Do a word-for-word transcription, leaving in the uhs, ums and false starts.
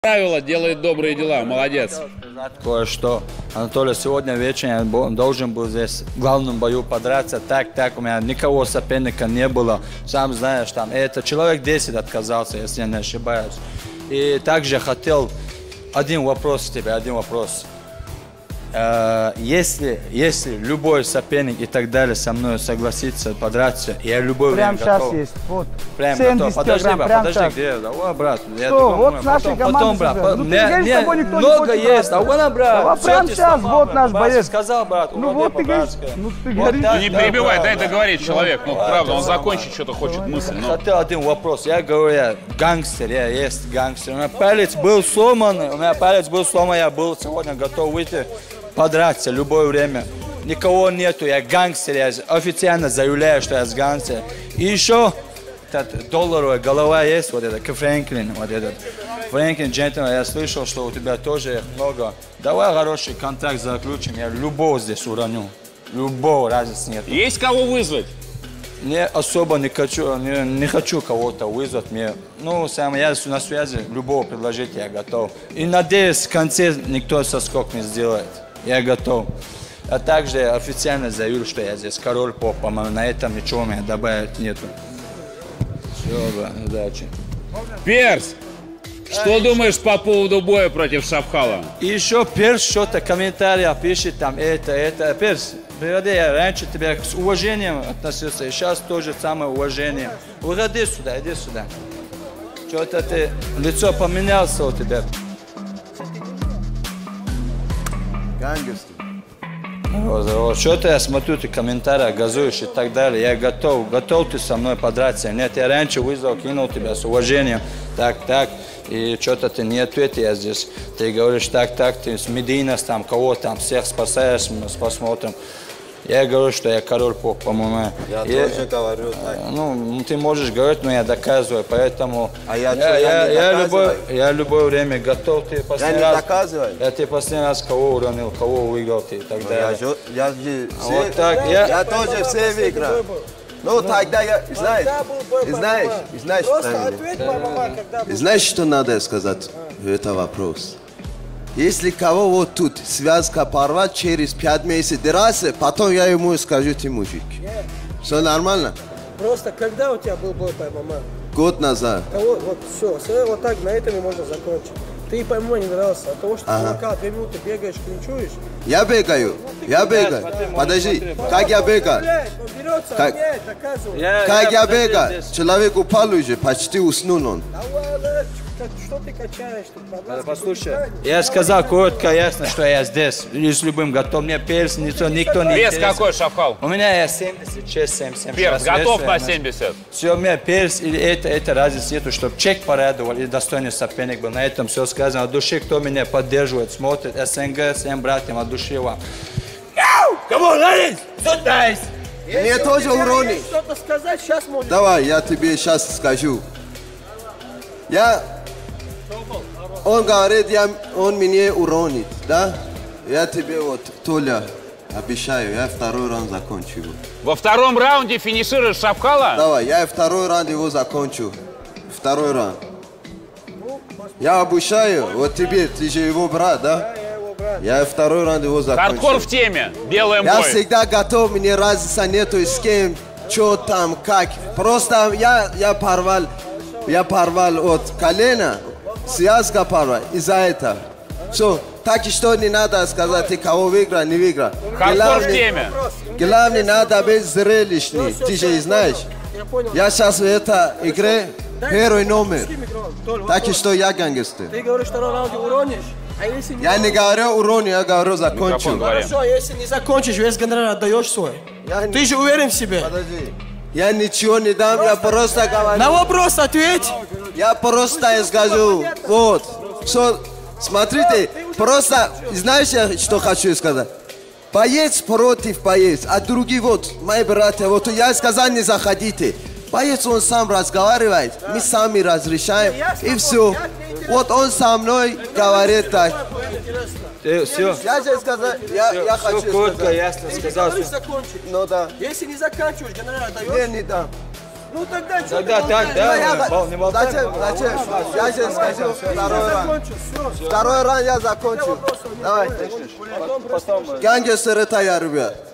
Правило делает добрые дела, молодец. Кое-что. Анатолий, сегодня вечером я должен был здесь в главном бою подраться. Так, так, у меня никого соперника не было. Сам знаешь, там, это человек десять отказался, если я не ошибаюсь. И также хотел один вопрос к тебе, один вопрос. Uh, если, если любой соперник и так далее со мной согласится подраться, я любой прям время сейчас готов. есть, вот. Прям готов. Подожди, прям, брат, прям подожди, сейчас. где? О, брат, я что, думаю, вот потом, нашей потом, команды брат, собрал. Ну, мне, ты мне с тобой никто много не есть, а вон, брат, а прям сейчас, вот наш боец. Сказал, брат, ну вот ты говоришь, ну ты говоришь. Ну не перебивай, дай договорить человек, ну правда, он закончить что-то хочет мысль. Хотел один вопрос, я говорю, я гангстер, я есть гангстер. У меня палец был сломан, у меня палец был сломан, я был сегодня готов выйти подраться любое время. Никого нету, я гангстер, я официально заявляю, что я гангстер. И еще этот долларовая голова есть, вот этот, Фрэнклин, вот этот. Фрэнклин, джентльмен, я слышал, что у тебя тоже их много. Давай хороший контракт заключим, я любого здесь уроню. Любого, разницы нет. Есть кого вызвать? Не особо не хочу, не, не хочу кого-то вызвать. Мне, ну, сам я на связи, любого предложить я готов. И надеюсь, в конце никто соскок не сделает. Я готов. А также официально заявил, что я здесь король поп, по-моему, на этом ничего у меня добавить нету. Все, брат, удачи. Перс, что думаешь по поводу боя против Шапхала? И еще Перс что-то комментария пишет там, это, это. Перс, природе, я раньше тебя с уважением относился, и сейчас тоже самое уважение. Уходи сюда, иди сюда. Что-то ты, лицо поменялся у тебя. Гангстер. Что-то я смотрю, ты комментарии газуешь и так далее. Я готов. Готов ты со мной подраться? Нет, я раньше вызвал, кинул тебя с уважением. Так, так. И что-то ты не ответил я здесь. Ты говоришь, так, так, ты с Мединас, там, кого там, всех спасаешь, мы посмотрим. Я говорю, что я король поп, по-моему. Я и, тоже говорю так. Ну, ты можешь говорить, но я доказываю, поэтому... А я, я, что, я, я, не я, любое, я любое время готов. Ты я не раз, доказываю. Я тебе последний раз кого уронил, кого выиграл ты и так далее. Я, я, же все, вот так, я... я тоже все выиграл. Ну, ну, тогда я, знаешь, знаешь, знаешь, знаешь, знаешь, что надо сказать? Это вопрос. Если кого вот тут связка порвать через пять месяцев драться, потом я ему скажу, ты мужик. Все нормально? Просто когда у тебя был бой по ММА? Год назад. Того, вот все, все, вот так на этом и можно закончить. Ты по ММА не дрался, от того, что ага. ты две минуты бегаешь, клинчуешь. Я бегаю, я бегаю. Подожди, как я бегаю? Как, как я бегаю? Человек упал уже, почти уснул он. Что ты качаешь тут? Послушай, я сказал коротко, ясно, что я здесь. И с любым готов. Мне перс, никто, никто не Вес какой, Шапхал? У меня есть семьдесят шесть семьдесят семь. Перс, готов на семьдесят? Все, у меня перс, или это, это разница нету, чтобы чек порадовал, и достойный соперник был. На этом все сказано. От души, кто меня поддерживает, смотрит, СНГ, всем братьям, от души вам. Кому нравится? Сюда! Мне тоже урони. Что-то сказать сейчас можешь. Давай, я тебе сейчас скажу. Я... Он говорит, я, он меня уронит, да? Я тебе вот, Толя, обещаю, я второй раунд закончу. Во втором раунде финишируешь Шапхала? Давай, я второй раунд его закончу. Второй раунд. Я обещаю, вот тебе, ты же его брат, да? Я второй раунд его закончу. Хардкор в теме, белый Я бой. всегда готов, мне разница нету с кем, что там, как. Просто я, я порвал, я порвал от колена. Связка порвал из-за этого. Все, так что не надо сказать, ты кого выиграл, не выиграл. Хардкор в теме. Главное, надо быть зрелищным. Ты же знаешь. Я сейчас в этой игре первый номер. Так что я гангстер. Ты говоришь, что на раунде уронишь? А если не Я не говорю урони, я говорю закончу. Хорошо, если не закончишь, весь гонорар отдаешь свой. Я Ты же уверен в себе? Подожди. Я ничего не дам, я просто говорю. На вопрос ответь. Я просто скажу, вот, что, смотрите, просто, знаешь, я что хочу сказать? Боец против боец, а другие вот, мои братья, вот я сказал, не заходите. Боец, он сам разговаривает, мы сами разрешаем, и все. Вот он со мной говорит так. Ты, все. Я же сказал, я, все, я все хочу коротко, сказать. ясно сказал. Ты закончишь. Ну да. Если не заканчиваешь, гонорар Не, отдаешь? не дам. Ну тогда что? Тогда так, да? Я- Не болтай. Зачем? Зачем? Я сейчас скажу второй раунд. Закончил, все. Второй раунд я закончу. Давай. Потом... Гангстер это я, ребят.